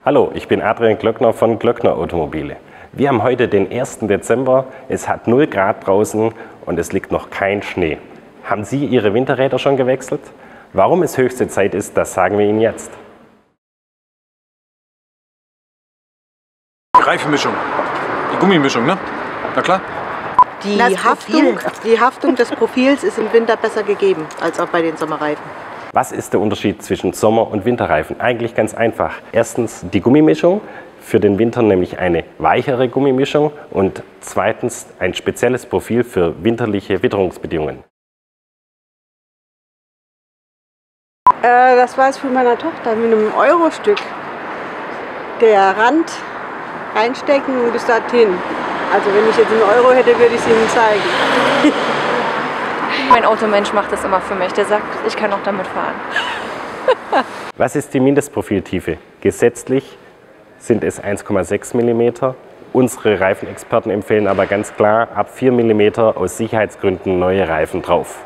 Hallo, ich bin Adrian Glöckner von Glöckner Automobile. Wir haben heute den 1. Dezember, es hat 0 Grad draußen und es liegt noch kein Schnee. Haben Sie Ihre Winterräder schon gewechselt? Warum es höchste Zeit ist, das sagen wir Ihnen jetzt. Die Reifenmischung, die Gummimischung, ne? Na klar. Die Haftung des Profils ist im Winter besser gegeben als auch bei den Sommerreifen. Was ist der Unterschied zwischen Sommer- und Winterreifen? Eigentlich ganz einfach. Erstens die Gummimischung, für den Winter nämlich eine weichere Gummimischung und zweitens ein spezielles Profil für winterliche Witterungsbedingungen. Das war es von meiner Tochter mit einem Euro-Stück. Der Rand reinstecken und bis dorthin. Also wenn ich jetzt einen Euro hätte, würde ich es Ihnen zeigen. Mein Automensch macht das immer für mich. Der sagt, ich kann auch damit fahren. Was ist die Mindestprofiltiefe? Gesetzlich sind es 1,6 mm. Unsere Reifenexperten empfehlen aber ganz klar ab 4 mm aus Sicherheitsgründen neue Reifen drauf.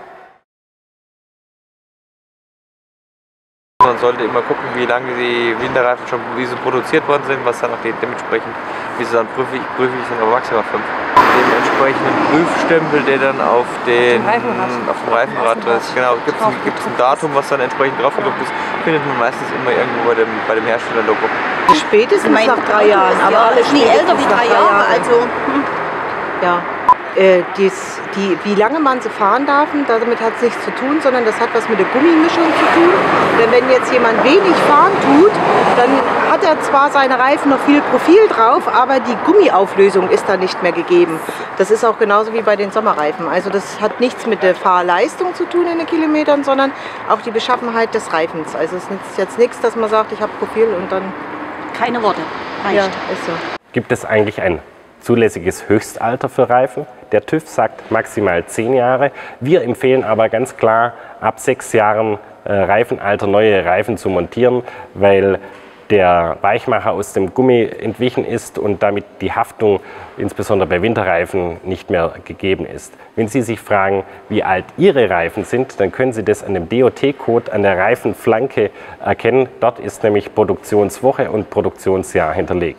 Man sollte immer gucken, wie lange die Winterreifen schon wie sie produziert worden sind, was dann auch dementsprechend, wie sie dann prüfe ich dann auf Maximal 5. Den entsprechenden Prüfstempel, der dann auf dem Reifenrad ist. Genau, gibt es ein Datum, was dann entsprechend draufgedruckt ist, findet man meistens immer irgendwo bei dem Herstellerlogo. Spätestens nach 3 Jahren, aber ja, alles nie älter wie 3 Jahre, also. Ja. Wie lange man sie fahren darf, damit hat es nichts zu tun, sondern das hat was mit der Gummimischung zu tun. Denn wenn jetzt jemand wenig fahren tut, dann hat er zwar seine Reifen noch viel Profil drauf, aber die Gummiauflösung ist da nicht mehr gegeben. Das ist auch genauso wie bei den Sommerreifen. Also das hat nichts mit der Fahrleistung zu tun in den Kilometern, sondern auch die Beschaffenheit des Reifens. Also es ist jetzt nichts, dass man sagt, ich habe Profil und dann... Keine Worte. Reicht. Ja, ist so. Gibt es eigentlich ein zulässiges Höchstalter für Reifen? Der TÜV sagt maximal 10 Jahre. Wir empfehlen aber ganz klar, ab 6 Jahren Reifenalter neue Reifen zu montieren, weil der Weichmacher aus dem Gummi entwichen ist und damit die Haftung, insbesondere bei Winterreifen, nicht mehr gegeben ist. Wenn Sie sich fragen, wie alt Ihre Reifen sind, dann können Sie das an dem DOT-Code an der Reifenflanke erkennen. Dort ist nämlich Produktionswoche und Produktionsjahr hinterlegt.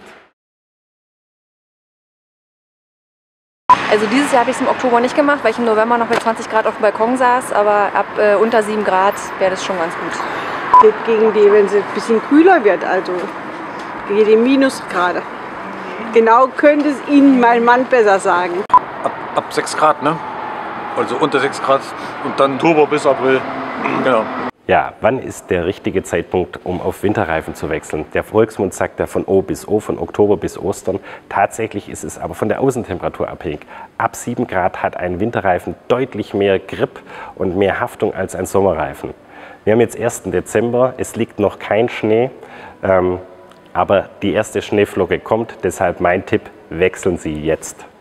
Also dieses Jahr habe ich es im Oktober nicht gemacht, weil ich im November noch bei 20 Grad auf dem Balkon saß, aber ab unter 7 Grad wäre das schon ganz gut. Geht gegen die, wenn sie ein bisschen kühler wird, also gegen die Minusgrade. Genau könnte es Ihnen mein Mann besser sagen. Ab 6 Grad, ne? Also unter 6 Grad und dann Oktober bis April. Genau. Ja, wann ist der richtige Zeitpunkt, um auf Winterreifen zu wechseln? Der Volksmund sagt ja von O bis O, von Oktober bis Ostern. Tatsächlich ist es aber von der Außentemperatur abhängig. Ab 7 Grad hat ein Winterreifen deutlich mehr Grip und mehr Haftung als ein Sommerreifen. Wir haben jetzt 1. Dezember, es liegt noch kein Schnee, aber die erste Schneeflocke kommt. Deshalb mein Tipp, wechseln Sie jetzt.